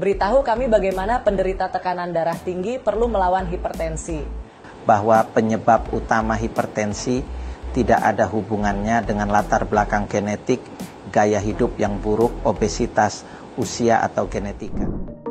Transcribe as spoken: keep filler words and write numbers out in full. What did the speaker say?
Beritahu kami bagaimana penderita tekanan darah tinggi perlu melawan hipertensi. Bahwa penyebab utama hipertensi tidak ada hubungannya dengan latar belakang genetik, gaya hidup yang buruk, obesitas, usia atau genetika.